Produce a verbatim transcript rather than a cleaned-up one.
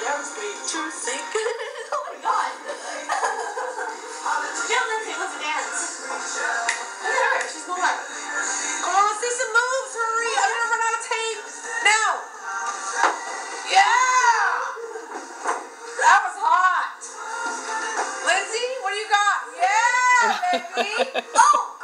True sick. Oh my god. Yeah, Lindsay, let's dance. Look at her. She's moving. Come on, let's see some moves. Hurry. I'm gonna run out of tape. Now. Yeah. That was hot. Lindsay, what do you got? Yeah, baby. Oh.